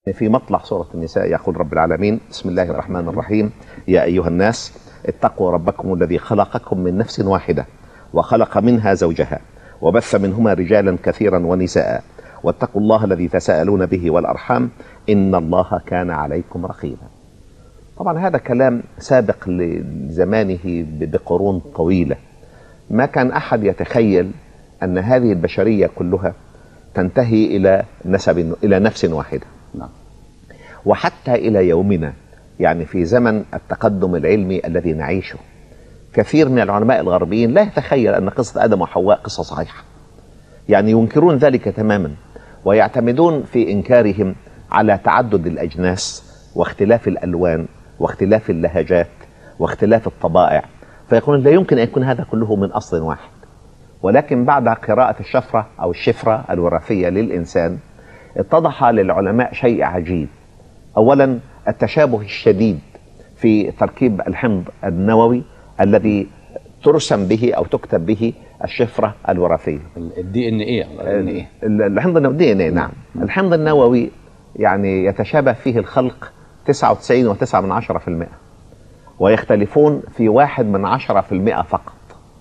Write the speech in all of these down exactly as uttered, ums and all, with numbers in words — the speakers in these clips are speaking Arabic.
في مطلع سورة النساء يقول رب العالمين: بسم الله الرحمن الرحيم. يا أيها الناس اتقوا ربكم الذي خلقكم من نفس واحدة وخلق منها زوجها وبث منهما رجالا كثيرا ونساء واتقوا الله الذي تساءلون به والأرحام إن الله كان عليكم رقيبا. طبعا هذا كلام سابق لزمانه بقرون طويلة. ما كان أحد يتخيل أن هذه البشرية كلها تنتهي إلى نسب إلى نفس واحدة. نعم. وحتى إلى يومنا، يعني في زمن التقدم العلمي الذي نعيشه، كثير من العلماء الغربيين لا يتخيل أن قصة آدم وحواء قصة صحيحة، يعني ينكرون ذلك تماما، ويعتمدون في إنكارهم على تعدد الأجناس واختلاف الألوان واختلاف اللهجات واختلاف الطبائع، فيقولون لا يمكن أن يكون هذا كله من أصل واحد. ولكن بعد قراءة الشفرة أو الشفرة الوراثية للإنسان اتضح للعلماء شيء عجيب. أولا التشابه الشديد في تركيب الحمض النووي الذي ترسم به أو تكتب به الشفرة الوراثية، الدي ان ايه الحمض النووي دي ان ايه. نعم. الحمض النووي يعني يتشابه فيه الخلق تسعة وتسعين وتسعة من عشرة في المئة، ويختلفون في واحد من عشرة في المئة فقط.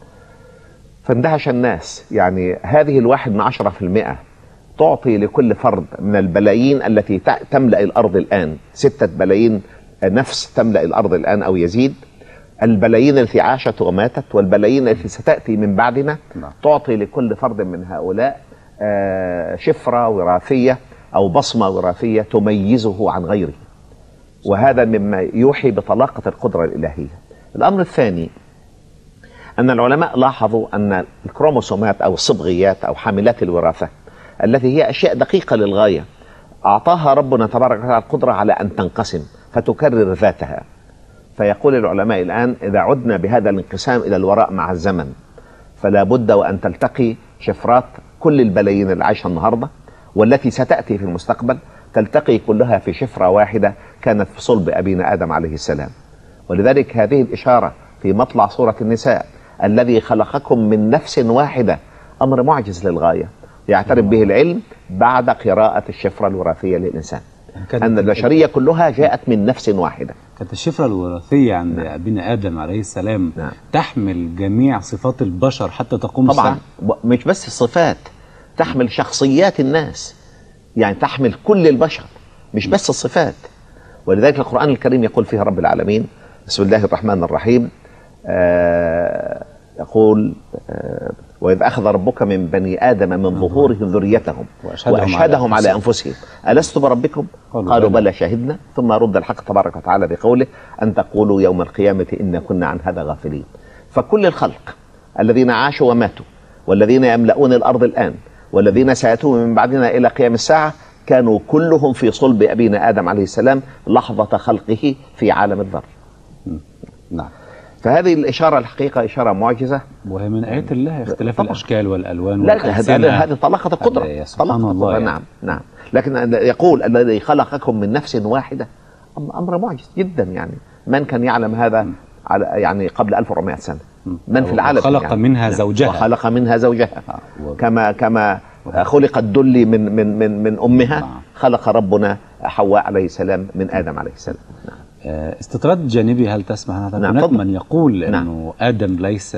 فاندهش الناس، يعني هذه الواحد من عشرة في المئة تعطي لكل فرد من البلايين التي تملأ الأرض الآن، ستة بلايين نفس تملأ الأرض الآن أو يزيد، البلايين التي عاشت وماتت والبلايين التي ستأتي من بعدنا، تعطي لكل فرد من هؤلاء شفرة وراثية أو بصمة وراثية تميزه عن غيره، وهذا مما يوحي بطلاقة القدرة الإلهية. الأمر الثاني أن العلماء لاحظوا أن الكروموسومات أو الصبغيات أو حاملات الوراثة التي هي أشياء دقيقة للغاية أعطاها ربنا تبارك وتعالى القدرة على أن تنقسم فتكرر ذاتها. فيقول العلماء الآن إذا عدنا بهذا الانقسام إلى الوراء مع الزمن فلا بد وأن تلتقي شفرات كل البلايين اللي عايشة النهاردة والتي ستأتي في المستقبل، تلتقي كلها في شفرة واحدة كانت في صلب أبينا آدم عليه السلام. ولذلك هذه الإشارة في مطلع سورة النساء الذي خلقكم من نفس واحدة أمر معجز للغاية يعترف به العلم بعد قراءة الشفرة الوراثية للإنسان، أن البشرية كلها جاءت من نفس واحدة. كانت الشفرة الوراثية عند نعم. أبينا آدم عليه السلام نعم. تحمل جميع صفات البشر حتى تقوم طبعا الساعة. مش بس الصفات، تحمل شخصيات الناس، يعني تحمل كل البشر مش بس الصفات. ولذلك القرآن الكريم يقول فيها رب العالمين: بسم الله الرحمن الرحيم. آه يقول آه وإذ أخذ ربك من بني آدم من ظهورهم ذريتهم وأشهدهم, وأشهدهم على, على أنفسهم ألست بربكم؟ قالوا بلى شهدنا. ثم رد الحق تبارك وتعالى بقوله: أن تقولوا يوم القيامة إنا كنا عن هذا غافلين. فكل الخلق الذين عاشوا وماتوا والذين يملؤون الأرض الآن والذين سيأتون من بعدنا إلى قيام الساعة كانوا كلهم في صلب أبينا آدم عليه السلام لحظة خلقه في عالم الذر. نعم. فهذه الإشارة الحقيقة إشارة معجزة، وهي من آيات الله اختلاف طبعا. الأشكال والألوان. لا هذه هذه طلاقة القدرة، سبحان الله يعني. نعم نعم. لكن يقول الذي خلقكم من نفس واحدة أمر معجز جدا، يعني من كان يعلم هذا م. على يعني قبل ألف وأربعمائة سنة؟ من في العالم خلق يعني. منها زوجها وخلق منها زوجها آه. كما كما خلق الدلي من من من من أمها آه. خلق ربنا حواء عليه السلام من آدم عليه السلام. نعم. استطراد جانبي، هل تسمح هذا؟ نعم. هناك من يقول انه نعم. آدم ليس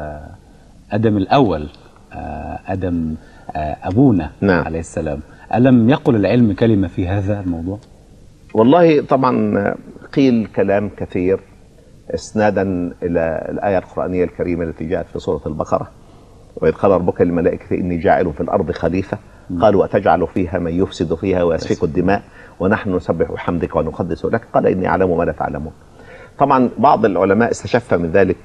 آدم الأول، آدم أبونا نعم. عليه السلام. ألم يقل العلم كلمة في هذا الموضوع؟ والله طبعا قيل كلام كثير اسنادا إلى الآية القرآنية الكريمة التي جاءت في سورة البقرة: وإذ قال ربك للملائكة إني جاعل في الأرض خليفة قالوا أتجعل فيها من يفسد فيها ويسفك الدماء ونحن نسبح بحمدك ونقدس لك قال إني أعلم ما لا تعلمون. طبعا بعض العلماء استشف من ذلك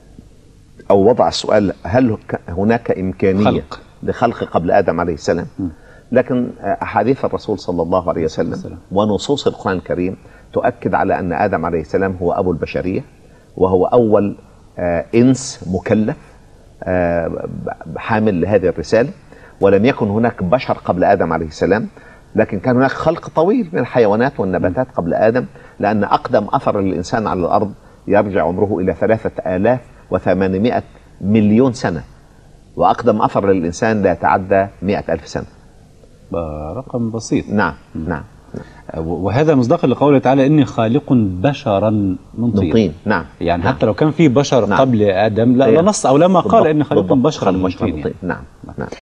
أو وضع السؤال: هل هناك إمكانية خلق. لخلق قبل آدم عليه السلام؟ م. لكن أحاديث الرسول صلى الله عليه وسلم ونصوص القرآن الكريم تؤكد على أن آدم عليه السلام هو أبو البشرية، وهو أول آه إنس مكلف آه حامل لهذه الرسالة، ولم يكن هناك بشر قبل آدم عليه السلام، لكن كان هناك خلق طويل من الحيوانات والنباتات قبل آدم، لأن أقدم أثر للإنسان على الأرض يرجع عمره إلى ثلاثة آلاف وثمانمائة مليون سنة، وأقدم أثر للإنسان لا يتعدى مئة ألف سنة. رقم بسيط. نعم نعم. وهذا مصداقا لقوله تعالى إني خالق بشرا من طين. طين. نعم. يعني نعم. حتى لو كان في بشر نعم. قبل آدم لا, لا نص أو لا ما قال إني خالق بشرا من طين. نعم. نعم.